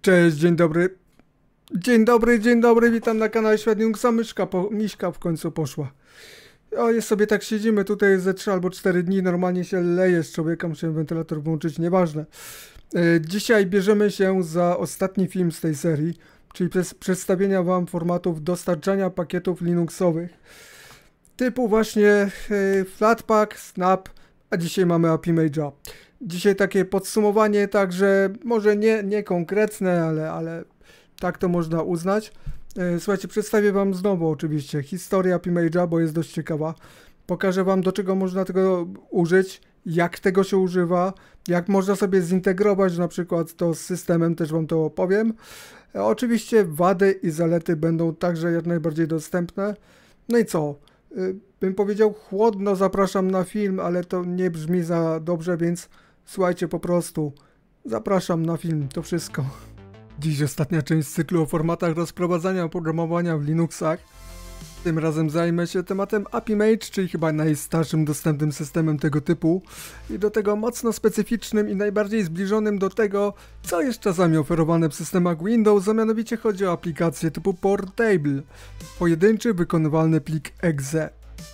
Cześć, dzień dobry. Dzień dobry, witam na kanale Świat Linuxa. Miśka w końcu poszła. Jest sobie tak, siedzimy tutaj ze 3 albo 4 dni, normalnie się leje z człowieka, muszę wentylator włączyć, nieważne. Dzisiaj bierzemy się za ostatni film z tej serii, czyli przedstawienia wam formatów dostarczania pakietów Linuxowych. Typu właśnie Flatpak, Snap, a dzisiaj mamy AppImage'a. Dzisiaj takie podsumowanie, także może nie konkretne, ale tak to można uznać. Słuchajcie, przedstawię wam znowu oczywiście historię AppImage'a, bo jest dość ciekawa. Pokażę wam, do czego można tego użyć, jak tego się używa, jak można sobie zintegrować na przykład to z systemem, też wam to opowiem. Oczywiście wady i zalety będą także jak najbardziej dostępne. No i co? Bym powiedział chłodno, zapraszam na film, ale to nie brzmi za dobrze, więc słuchajcie, po prostu zapraszam na film, to wszystko. Dziś ostatnia część cyklu o formatach rozprowadzania oprogramowania w Linuxach. Tym razem zajmę się tematem AppImage, czyli chyba najstarszym dostępnym systemem tego typu i do tego mocno specyficznym i najbardziej zbliżonym do tego, co jest czasami oferowane w systemach Windows, a mianowicie chodzi o aplikację typu Portable, pojedynczy wykonywalny plik .exe.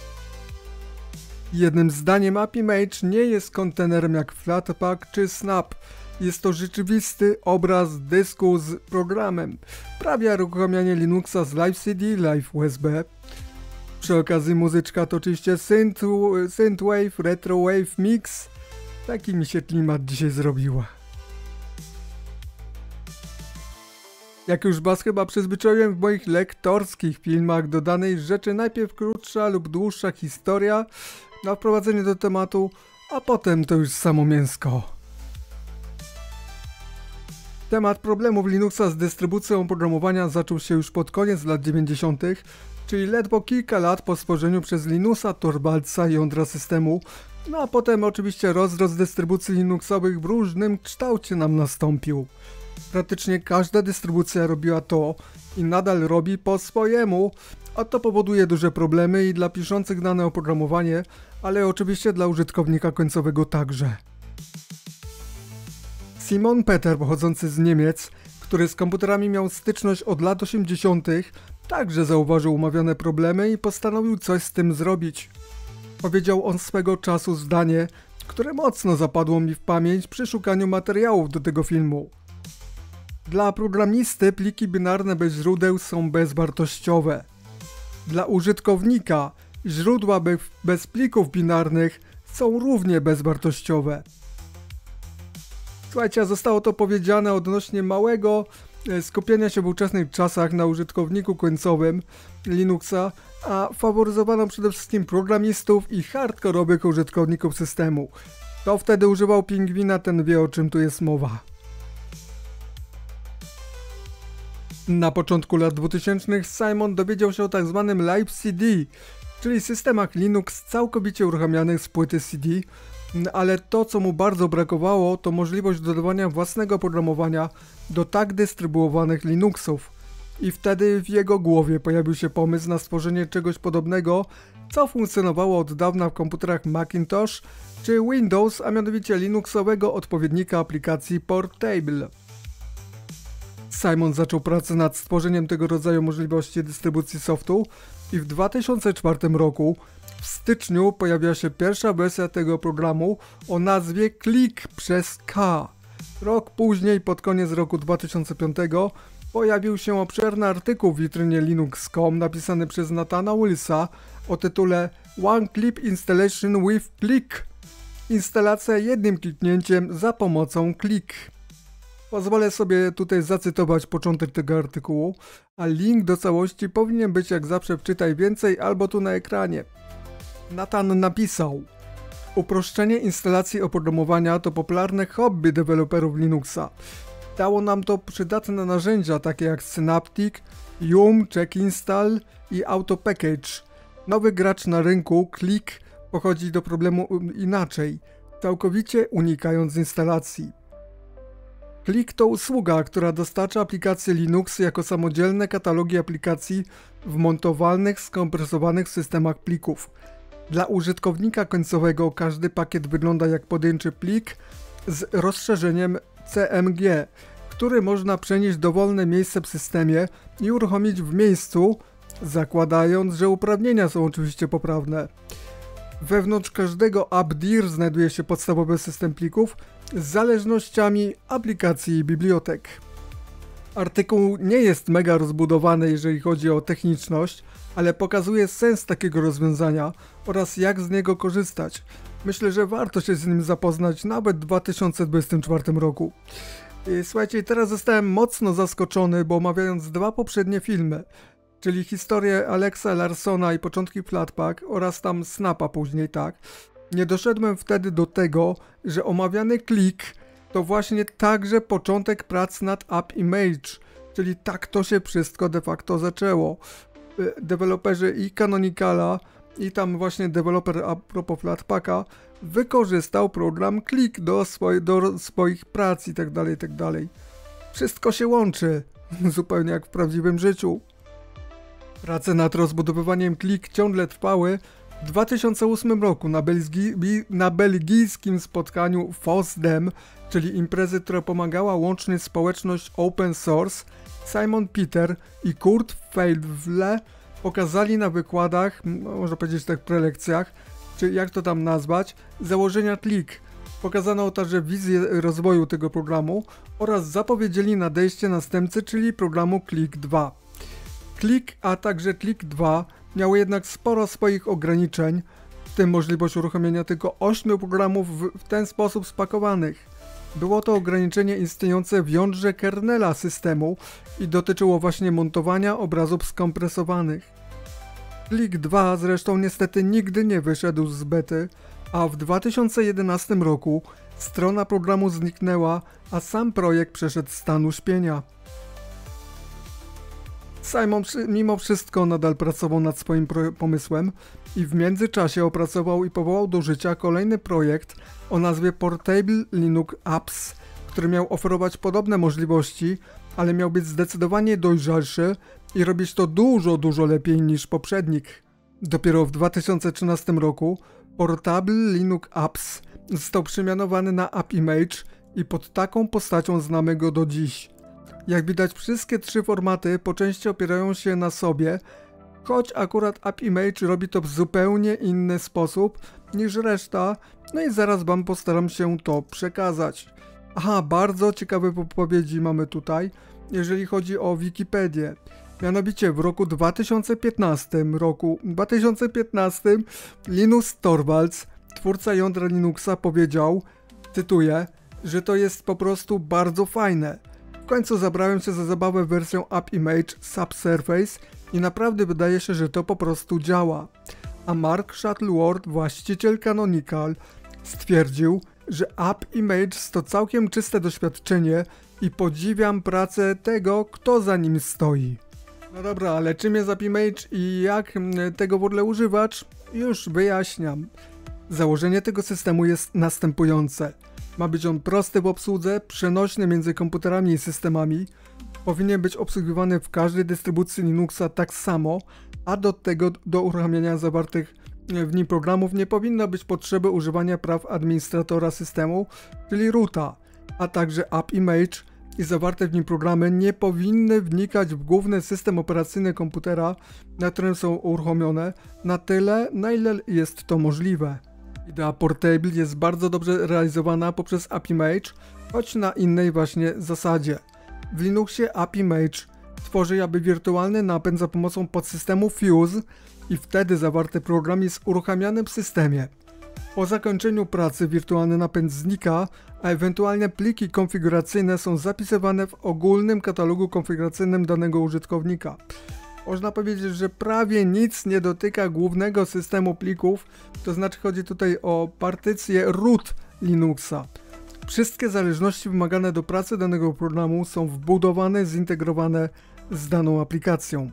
Jednym zdaniem AppImage nie jest kontenerem jak Flatpak czy Snap. Jest to rzeczywisty obraz dysku z programem. Sprawia uruchamianie Linuxa z Live CD, Live USB. Przy okazji muzyczka to oczywiście Synthwave, Retrowave Mix. Taki mi się klimat dzisiaj zrobiła. Jak już was chyba przyzwyczaiłem w moich lektorskich filmach, do danej rzeczy najpierw krótsza lub dłuższa historia na wprowadzenie do tematu, a potem to już samo mięsko. Temat problemów Linuxa z dystrybucją oprogramowania zaczął się już pod koniec lat 90., czyli ledwo kilka lat po stworzeniu przez Linuxa Torvaldsa jądra systemu, no a potem oczywiście rozrost dystrybucji Linuxowych w różnym kształcie nam nastąpił. Praktycznie każda dystrybucja robiła to i nadal robi po swojemu, a to powoduje duże problemy i dla piszących dane oprogramowanie, ale oczywiście dla użytkownika końcowego także. Simon Peter, pochodzący z Niemiec, który z komputerami miał styczność od lat 80., także zauważył omawiane problemy i postanowił coś z tym zrobić. Powiedział on swego czasu zdanie, które mocno zapadło mi w pamięć przy szukaniu materiałów do tego filmu. Dla programisty pliki binarne bez źródeł są bezwartościowe. Dla użytkownika źródła bez plików binarnych są równie bezwartościowe. Słuchajcie, zostało to powiedziane odnośnie małego skupienia się w ówczesnych czasach na użytkowniku końcowym Linuxa, a faworyzowano przede wszystkim programistów i hardkorowych użytkowników systemu. Kto wtedy używał pingwina, ten wie, o czym tu jest mowa. Na początku lat 2000 Simon dowiedział się o tzw. Live CD, czyli systemach Linux całkowicie uruchamianych z płyty CD, ale to, co mu bardzo brakowało, to możliwość dodawania własnego oprogramowania do tak dystrybuowanych Linuxów. I wtedy w jego głowie pojawił się pomysł na stworzenie czegoś podobnego, co funkcjonowało od dawna w komputerach Macintosh czy Windows, a mianowicie Linuxowego odpowiednika aplikacji Portable. Simon zaczął pracę nad stworzeniem tego rodzaju możliwości dystrybucji softu i w 2004 roku w styczniu pojawiła się pierwsza wersja tego programu o nazwie Klik przez K. Rok później, pod koniec roku 2005, pojawił się obszerny artykuł w witrynie Linux.com napisany przez Nathana Willsa o tytule One Clip Installation with Click. Instalacja jednym kliknięciem za pomocą Klik. Pozwolę sobie tutaj zacytować początek tego artykułu, a link do całości powinien być jak zawsze w Czytaj Więcej albo tu na ekranie. Nathan napisał: uproszczenie instalacji oprogramowania to popularne hobby deweloperów Linuxa. Dało nam to przydatne narzędzia takie jak Synaptic, Yum, CheckInstall i AutoPackage. Nowy gracz na rynku, Klik, podchodzi do problemu inaczej, całkowicie unikając instalacji. Klik to usługa, która dostarcza aplikacje Linux jako samodzielne katalogi aplikacji w montowalnych, skompresowanych systemach plików. Dla użytkownika końcowego każdy pakiet wygląda jak pojedynczy plik z rozszerzeniem CMG, który można przenieść w dowolne miejsce w systemie i uruchomić w miejscu, zakładając, że uprawnienia są oczywiście poprawne. Wewnątrz każdego AppDir znajduje się podstawowy system plików z zależnościami aplikacji i bibliotek. Artykuł nie jest mega rozbudowany, jeżeli chodzi o techniczność, ale pokazuje sens takiego rozwiązania oraz jak z niego korzystać. Myślę, że warto się z nim zapoznać nawet w 2024 roku. Słuchajcie, teraz zostałem mocno zaskoczony, bo omawiając dwa poprzednie filmy, czyli historię Alexa Larsona i początki Flatpak oraz tam Snapa później, tak, nie doszedłem wtedy do tego, że omawiany klik to właśnie także początek prac nad App Image, czyli tak to się wszystko de facto zaczęło. Deweloperzy i Canonicala i tam właśnie deweloper a propos Flatpaka wykorzystał program Klik do swoich prac i tak dalej. Wszystko się łączy, zupełnie jak w prawdziwym życiu. Prace nad rozbudowywaniem Klik ciągle trwały. W 2008 roku na belgijskim spotkaniu FOSDEM, czyli imprezy, która pomagała łączyć społeczność open source, Simon Peter i Kurt Feldwle pokazali na wykładach, można powiedzieć tak prelekcjach, czy jak to tam nazwać, założenia Klik. Pokazano także wizję rozwoju tego programu oraz zapowiedzieli nadejście następcy, czyli programu Klik 2. Klik, a także Klik 2 miały jednak sporo swoich ograniczeń, w tym możliwość uruchomienia tylko 8 programów w ten sposób spakowanych. Było to ograniczenie istniejące w jądrze kernela systemu i dotyczyło właśnie montowania obrazów skompresowanych. Klik 2 zresztą niestety nigdy nie wyszedł z bety, a w 2011 roku strona programu zniknęła, a sam projekt przeszedł stan uśpienia. Simon mimo wszystko nadal pracował nad swoim pomysłem i w międzyczasie opracował i powołał do życia kolejny projekt o nazwie Portable Linux Apps, który miał oferować podobne możliwości, ale miał być zdecydowanie dojrzalszy i robić to dużo lepiej niż poprzednik. Dopiero w 2013 roku Portable Linux Apps został przemianowany na App Image i pod taką postacią znamy go do dziś. Jak widać, wszystkie trzy formaty po części opierają się na sobie, choć akurat App Image robi to w zupełnie inny sposób niż reszta, no i zaraz wam postaram się to przekazać. Aha, bardzo ciekawe podpowiedzi mamy tutaj, jeżeli chodzi o Wikipedię. Mianowicie w roku 2015 Linus Torvalds, twórca jądra Linuxa, powiedział, cytuję, że to jest po prostu bardzo fajne. W końcu zabrałem się za zabawę wersją App Image Subsurface i naprawdę wydaje się, że to po prostu działa. A Mark Shuttleworth, właściciel Canonical, stwierdził, że App Image to całkiem czyste doświadczenie i podziwiam pracę tego, kto za nim stoi. No dobra, ale czym jest App Image i jak tego w ogóle używać? Już wyjaśniam. Założenie tego systemu jest następujące. Ma być on prosty w obsłudze, przenośny między komputerami i systemami, powinien być obsługiwany w każdej dystrybucji Linuxa tak samo, a do tego do uruchamiania zawartych w nim programów nie powinno być potrzeby używania praw administratora systemu, czyli roota, a także App Image i zawarte w nim programy nie powinny wnikać w główny system operacyjny komputera, na którym są uruchomione, na tyle, na ile jest to możliwe. Idea Portable jest bardzo dobrze realizowana poprzez App Image, choć na innej właśnie zasadzie. W Linuxie App Image tworzy jakby wirtualny napęd za pomocą podsystemu Fuse i wtedy zawarty program jest uruchamiany w systemie. Po zakończeniu pracy wirtualny napęd znika, a ewentualne pliki konfiguracyjne są zapisywane w ogólnym katalogu konfiguracyjnym danego użytkownika. Można powiedzieć, że prawie nic nie dotyka głównego systemu plików, to znaczy chodzi tutaj o partycję root Linuxa. Wszystkie zależności wymagane do pracy danego programu są wbudowane, zintegrowane z daną aplikacją.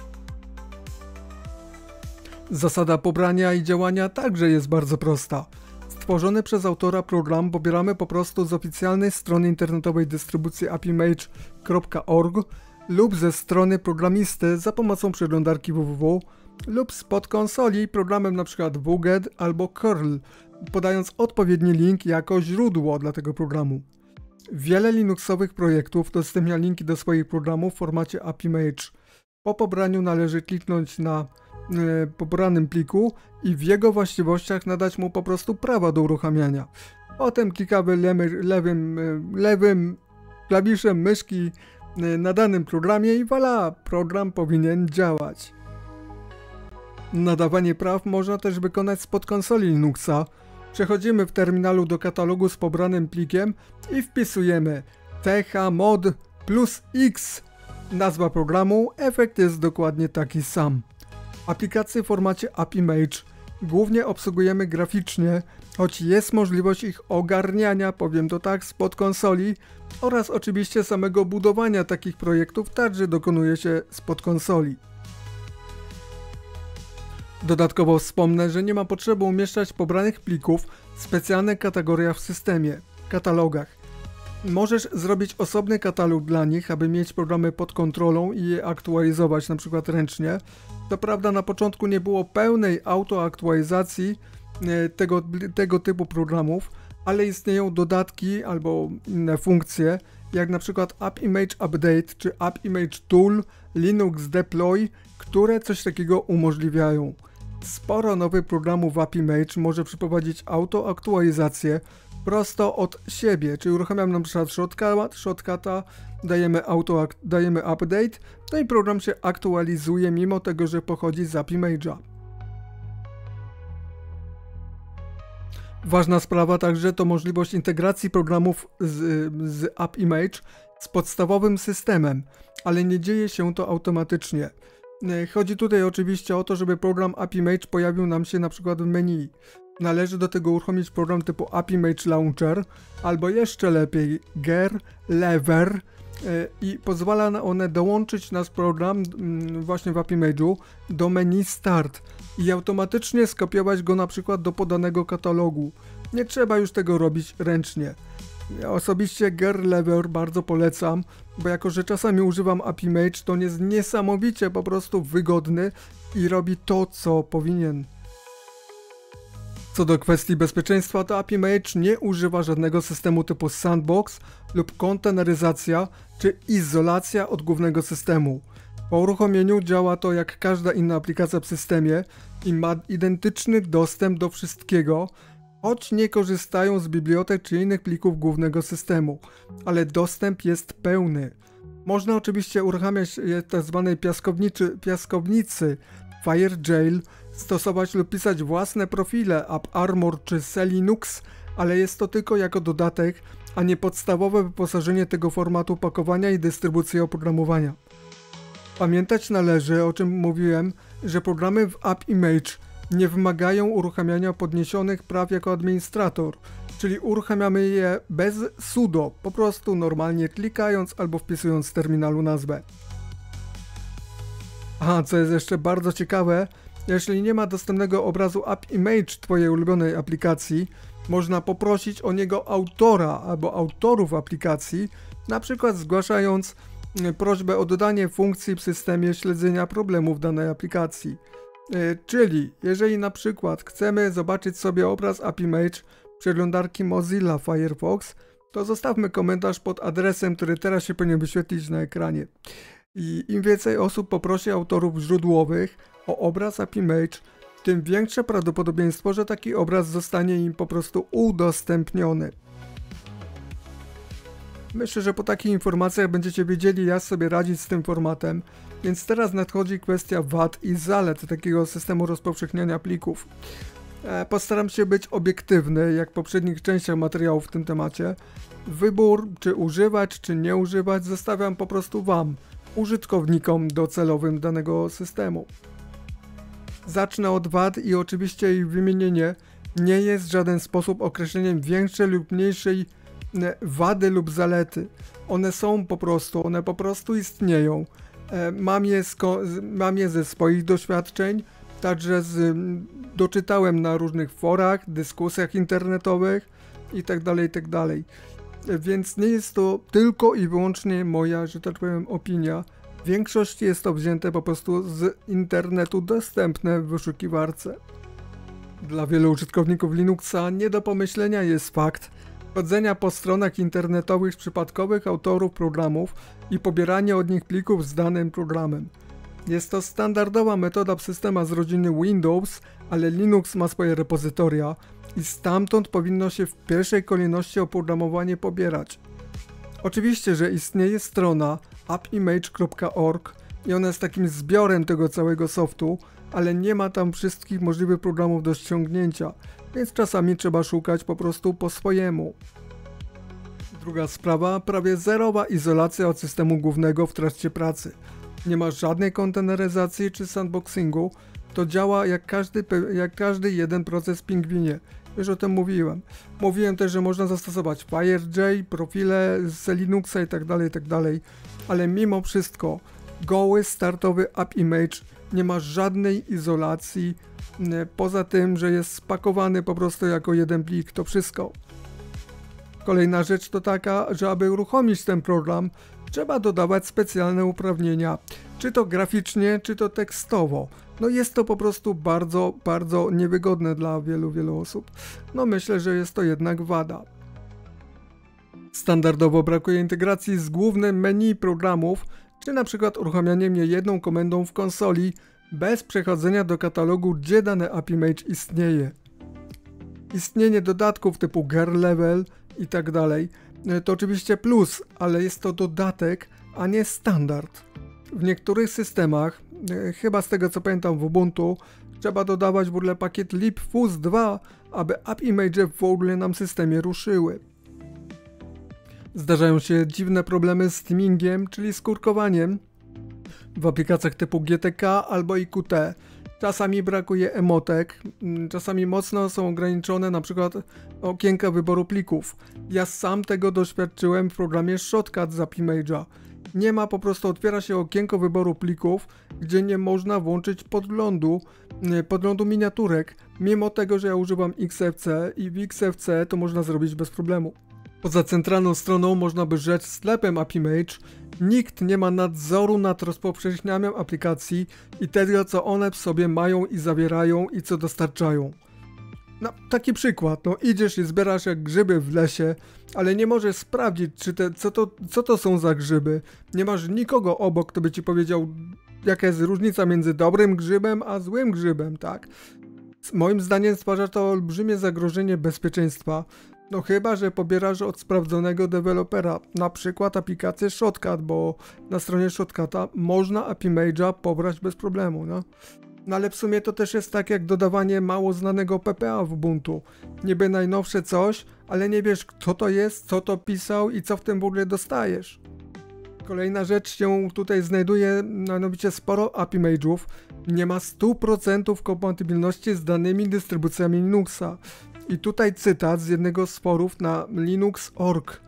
Zasada pobrania i działania także jest bardzo prosta. Stworzony przez autora program pobieramy po prostu z oficjalnej strony internetowej dystrybucji appimage.org lub ze strony programisty za pomocą przeglądarki www lub spod konsoli programem np. wget albo curl, podając odpowiedni link jako źródło dla tego programu. Wiele Linuxowych projektów udostępnia linki do swoich programów w formacie AppImage. Po pobraniu należy kliknąć na pobranym pliku i w jego właściwościach nadać mu po prostu prawa do uruchamiania. Potem klikamy lewym klawiszem myszki na danym programie i voilà, program powinien działać. Nadawanie praw można też wykonać spod konsoli Linuxa. Przechodzimy w terminalu do katalogu z pobranym plikiem i wpisujemy thmod plus x. Nazwa programu, efekt jest dokładnie taki sam. Aplikacje w formacie AppImage głównie obsługujemy graficznie, choć jest możliwość ich ogarniania, powiem to tak, spod konsoli oraz oczywiście samego budowania takich projektów także dokonuje się spod konsoli. Dodatkowo wspomnę, że nie ma potrzeby umieszczać pobranych plików w specjalnych kategoriach w systemie, katalogach. Możesz zrobić osobny katalog dla nich, aby mieć programy pod kontrolą i je aktualizować, na przykład ręcznie. Co prawda na początku nie było pełnej autoaktualizacji tego typu programów, ale istnieją dodatki albo inne funkcje, jak na przykład AppImage Update czy AppImage Tool, Linux Deploy, które coś takiego umożliwiają. Sporo nowych programów w AppImage może przeprowadzić autoaktualizację prosto od siebie, czyli uruchamiam na przykład shortcuta, dajemy update, no i program się aktualizuje mimo tego, że pochodzi z AppImage'a. Ważna sprawa także to możliwość integracji programów z AppImage z podstawowym systemem, ale nie dzieje się to automatycznie. Chodzi tutaj oczywiście o to, żeby program AppImage pojawił nam się na przykład w menu. Należy do tego uruchomić program typu AppImage Launcher albo jeszcze lepiej Gerlever i pozwala one dołączyć nasz program właśnie w AppImage'u do menu Start i automatycznie skopiować go na przykład do podanego katalogu. Nie trzeba już tego robić ręcznie. Osobiście Gerlever bardzo polecam, bo jako że czasami używam AppImage, to on jest niesamowicie po prostu wygodny i robi to, co powinien. Co do kwestii bezpieczeństwa, to AppImage nie używa żadnego systemu typu sandbox lub konteneryzacja czy izolacja od głównego systemu. Po uruchomieniu działa to jak każda inna aplikacja w systemie i ma identyczny dostęp do wszystkiego, choć nie korzystają z bibliotek czy innych plików głównego systemu, ale dostęp jest pełny. Można oczywiście uruchamiać tzw. piaskownicy FireJail, stosować lub pisać własne profile AppArmor czy Selinux, ale jest to tylko jako dodatek, a nie podstawowe wyposażenie tego formatu pakowania i dystrybucji oprogramowania. Pamiętać należy, o czym mówiłem, że programy w AppImage nie wymagają uruchamiania podniesionych praw jako administrator, czyli uruchamiamy je bez sudo, po prostu normalnie klikając albo wpisując z terminalu nazwę. A co jest jeszcze bardzo ciekawe, jeśli nie ma dostępnego obrazu AppImage twojej ulubionej aplikacji, można poprosić o niego autora albo autorów aplikacji, na przykład zgłaszając prośbę o dodanie funkcji w systemie śledzenia problemów danej aplikacji. Czyli jeżeli na przykład chcemy zobaczyć sobie obraz AppImage przeglądarki Mozilla Firefox, to zostawmy komentarz pod adresem, który teraz się powinien wyświetlić na ekranie. I im więcej osób poprosi autorów źródłowych o obraz AppImage, tym większe prawdopodobieństwo, że taki obraz zostanie im po prostu udostępniony. Myślę, że po takich informacjach będziecie wiedzieli, jak sobie radzić z tym formatem, więc teraz nadchodzi kwestia wad i zalet takiego systemu rozpowszechniania plików. Postaram się być obiektywny, jak w poprzednich częściach materiałów w tym temacie. Wybór, czy używać, czy nie używać, zostawiam po prostu Wam, użytkownikom docelowym danego systemu. Zacznę od wad i oczywiście ich wymienienie nie jest w żaden sposób określeniem większej lub mniejszej wady lub zalety. One po prostu istnieją. Mam je ze swoich doświadczeń, także doczytałem na różnych forach, dyskusjach internetowych itd. Więc nie jest to tylko i wyłącznie moja, że tak powiem, opinia. W większości jest to wzięte po prostu z internetu, dostępne w wyszukiwarce. Dla wielu użytkowników Linuxa nie do pomyślenia jest fakt, chodzenia po stronach internetowych przypadkowych autorów programów i pobieranie od nich plików z danym programem. Jest to standardowa metoda w systemach z rodziny Windows, ale Linux ma swoje repozytoria i stamtąd powinno się w pierwszej kolejności oprogramowanie pobierać. Oczywiście, że istnieje strona appimage.org i ona jest takim zbiorem tego całego softu, ale nie ma tam wszystkich możliwych programów do ściągnięcia, więc czasami trzeba szukać po prostu po swojemu. Druga sprawa, prawie zerowa izolacja od systemu głównego w trakcie pracy. Nie ma żadnej konteneryzacji czy sandboxingu, to działa jak każdy jeden proces w Pingvinie. Już o tym mówiłem. Mówiłem też, że można zastosować FireJ, profile z Linuxa itd., ale mimo wszystko goły startowy AppImage nie ma żadnej izolacji, poza tym, że jest spakowany po prostu jako jeden plik, to wszystko. Kolejna rzecz to taka, że aby uruchomić ten program, trzeba dodawać specjalne uprawnienia, czy to graficznie, czy to tekstowo. No jest to po prostu bardzo, bardzo niewygodne dla wielu osób. No myślę, że jest to jednak wada. Standardowo brakuje integracji z głównym menu programów, czy na przykład uruchamianiem je jedną komendą w konsoli, bez przechodzenia do katalogu, gdzie dane AppImage istnieje. Istnienie dodatków typu Gear Level i tak dalej, to oczywiście plus, ale jest to dodatek, a nie standard. W niektórych systemach, chyba z tego co pamiętam w Ubuntu, trzeba dodawać w ogóle pakiet libfuzz 2, aby AppImage w ogóle nam systemie ruszyły. Zdarzają się dziwne problemy z teamingiem, czyli skórkowaniem w aplikacjach typu GTK albo IQT. Czasami brakuje emotek, czasami mocno są ograniczone na przykład okienka wyboru plików. Ja sam tego doświadczyłem w programie Shotcut z AppImage'a. Nie ma, po prostu otwiera się okienko wyboru plików, gdzie nie można włączyć podglądu miniaturek, mimo tego, że ja używam XFC i w XFC to można zrobić bez problemu. Poza centralną stroną, można by rzec sklepem AppImage, nikt nie ma nadzoru nad rozpowszechnianiem aplikacji i tego, co one w sobie mają i zawierają i co dostarczają. No, taki przykład, no idziesz i zbierasz jak grzyby w lesie, ale nie możesz sprawdzić, co to są za grzyby. Nie masz nikogo obok, kto by ci powiedział, jaka jest różnica między dobrym grzybem a złym grzybem, tak? Moim zdaniem stwarza to olbrzymie zagrożenie bezpieczeństwa. No chyba, że pobierasz od sprawdzonego dewelopera, na przykład aplikację Shotcut, bo na stronie Shotcuta można AppImage'a pobrać bez problemu, no. No ale w sumie to też jest tak jak dodawanie mało znanego PPA w Ubuntu. Niby najnowsze coś, ale nie wiesz kto to jest, co to pisał i co w tym w ogóle dostajesz. Kolejna rzecz się tutaj znajduje, mianowicie sporo AppImage'ów nie ma 100% kompatybilności z danymi dystrybucjami Linuxa. I tutaj cytat z jednego z forów na linux.org.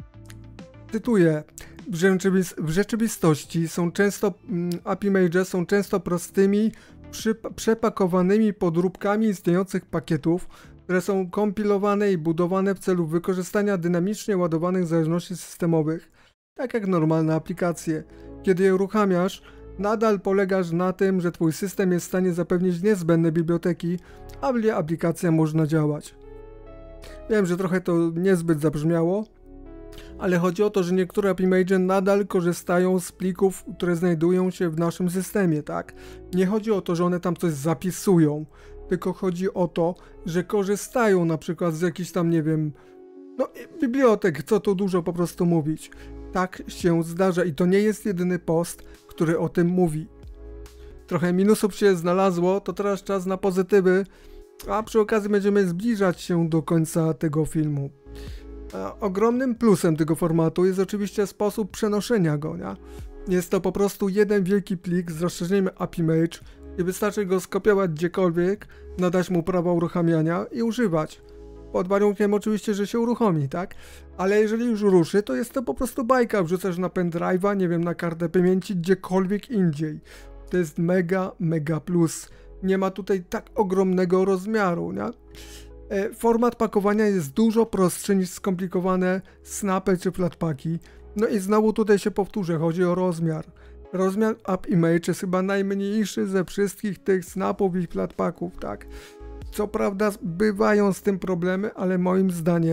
Cytuję: w rzeczywistości są często AppImage są często prostymi, przepakowanymi podróbkami istniejących pakietów, które są kompilowane i budowane w celu wykorzystania dynamicznie ładowanych zależności systemowych, tak jak normalne aplikacje. Kiedy je uruchamiasz, nadal polegasz na tym, że twój system jest w stanie zapewnić niezbędne biblioteki, aby aplikacja można działać. Wiem, że trochę to niezbyt zabrzmiało, ale chodzi o to, że niektóre AppImage nadal korzystają z plików, które znajdują się w naszym systemie, tak? Nie chodzi o to, że one tam coś zapisują, tylko chodzi o to, że korzystają na przykład z jakichś tam, nie wiem, no bibliotek, co tu dużo po prostu mówić. Tak się zdarza i to nie jest jedyny post, który o tym mówi. Trochę minusów się znalazło, to teraz czas na pozytywy, a przy okazji będziemy zbliżać się do końca tego filmu. Ogromnym plusem tego formatu jest oczywiście sposób przenoszenia go, nie? Jest to po prostu jeden wielki plik z rozszerzeniem AppImage i wystarczy go skopiować gdziekolwiek, nadać mu prawa uruchamiania i używać. Pod warunkiem oczywiście, że się uruchomi, tak? Ale jeżeli już ruszy, to jest to po prostu bajka, wrzucasz na pendrive'a, nie wiem, na kartę pamięci, gdziekolwiek indziej. To jest mega plus. Nie ma tutaj tak ogromnego rozmiaru, nie? Format pakowania jest dużo prostszy niż skomplikowane snapy czy flatpaki. No i znowu tutaj się powtórzę, chodzi o rozmiar. Rozmiar AppImage jest chyba najmniejszy ze wszystkich tych snapów i flatpaków, tak? Co prawda bywają z tym problemy, ale moim zdaniem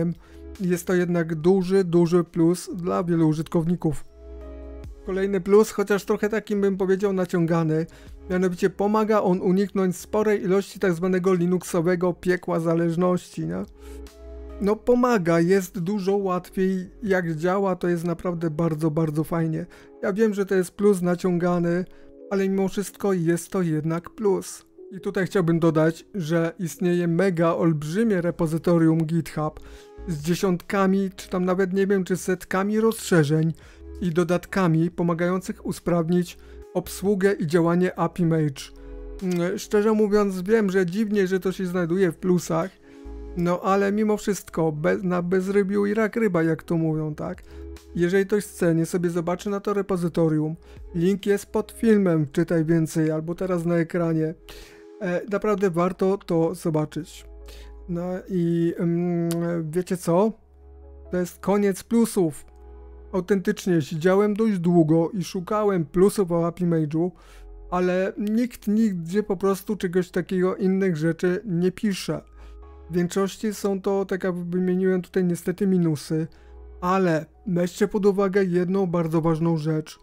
Jest to jednak duży plus dla wielu użytkowników. Kolejny plus, chociaż trochę takim bym powiedział naciągany, mianowicie pomaga on uniknąć sporej ilości tak zwanego linuxowego piekła zależności, nie? No pomaga, jest dużo łatwiej, jak działa, to jest naprawdę bardzo fajnie. Ja wiem, że to jest plus naciągany, ale mimo wszystko jest to jednak plus. I tutaj chciałbym dodać, że istnieje mega olbrzymie repozytorium GitHub z dziesiątkami, czy tam nawet nie wiem, czy setkami rozszerzeń i dodatkami pomagających usprawnić obsługę i działanie API Mage. Szczerze mówiąc wiem, że dziwnie, że to się znajduje w plusach, no ale mimo wszystko, na bezrybiu i rak ryba, jak to mówią, tak? Jeżeli ktoś chce, nie sobie zobaczy na to repozytorium, link jest pod filmem, czytaj więcej, albo teraz na ekranie. Naprawdę warto to zobaczyć. No i wiecie co? To jest koniec plusów. Autentycznie siedziałem dość długo i szukałem plusów o API Mage'u, ale nikt nigdzie po prostu czegoś takiego, innych rzeczy nie pisze. W większości są to, tak jak wymieniłem tutaj niestety minusy, ale weźcie pod uwagę jedną bardzo ważną rzecz,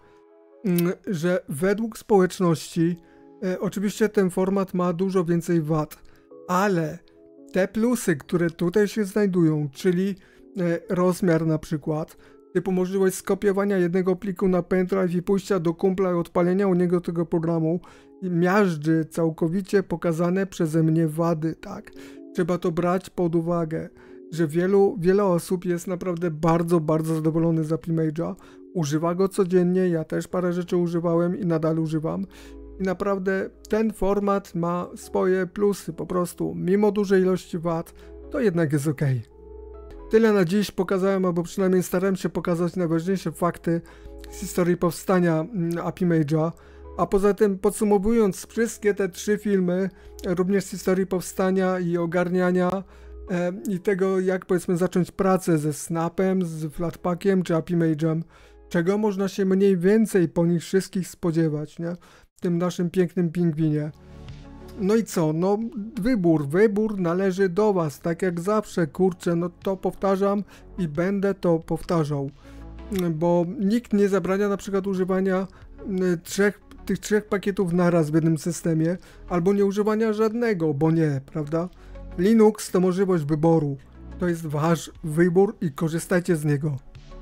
że według społeczności oczywiście ten format ma dużo więcej wad, ale te plusy, które tutaj się znajdują, czyli rozmiar na przykład, typu możliwość skopiowania jednego pliku na pendrive i pójścia do kumpla i odpalenia u niego tego programu, miażdży całkowicie pokazane przeze mnie wady, tak? Trzeba to brać pod uwagę, że wiele osób jest naprawdę bardzo zadowolony z API Mage'a, używa go codziennie, ja też parę rzeczy używałem i nadal używam. I naprawdę ten format ma swoje plusy po prostu, mimo dużej ilości wad, to jednak jest ok. Tyle na dziś pokazałem, albo przynajmniej starałem się pokazać najważniejsze fakty z historii powstania API Mage'a, a poza tym podsumowując wszystkie te 3 filmy, również z historii powstania i ogarniania i tego, jak powiedzmy zacząć pracę ze Snapem, z Flatpakiem czy API Mage'em, czego można się mniej więcej po nich wszystkich spodziewać, nie? W tym naszym pięknym pingwinie. No i co? No wybór należy do was, tak jak zawsze, kurczę, no to powtarzam i będę to powtarzał. Bo nikt nie zabrania na przykład używania tych trzech pakietów naraz w jednym systemie, albo nie używania żadnego, bo nie, prawda? Linux to możliwość wyboru. To jest wasz wybór i korzystajcie z niego.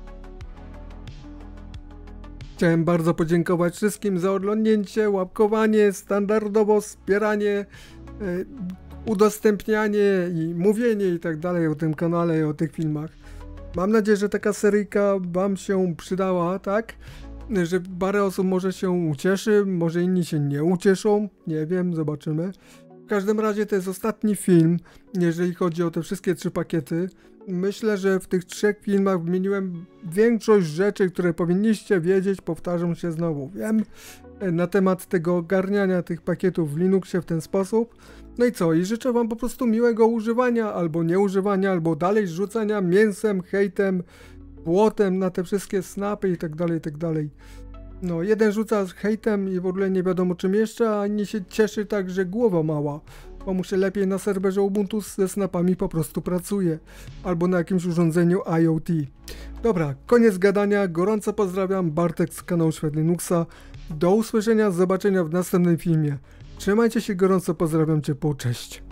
Chciałem bardzo podziękować wszystkim za oglądnięcie, łapkowanie, standardowo wspieranie, udostępnianie i mówienie i tak dalej o tym kanale i o tych filmach. Mam nadzieję, że taka seryjka wam się przydała, tak? Że parę osób może się ucieszy, może inni się nie ucieszą, nie wiem, zobaczymy. W każdym razie to jest ostatni film, jeżeli chodzi o te wszystkie 3 pakiety. Myślę, że w tych 3 filmach wymieniłem większość rzeczy, które powinniście wiedzieć, powtarzam się znowu, wiem, na temat tego ogarniania tych pakietów w Linuxie w ten sposób. No i co? I życzę wam po prostu miłego używania, albo nieużywania, albo dalej rzucania mięsem, hejtem, błotem na te wszystkie snapy i tak dalej. No, jeden rzuca hejtem i w ogóle nie wiadomo czym jeszcze, a inni się cieszy tak, że głowa mała, bo mu się lepiej na serwerze Ubuntu ze snapami po prostu pracuje, albo na jakimś urządzeniu IoT. Dobra, koniec gadania, gorąco pozdrawiam, Bartek z kanału Świat Linuxa, do usłyszenia, zobaczenia w następnym filmie. Trzymajcie się gorąco, pozdrawiam ciepło, cześć.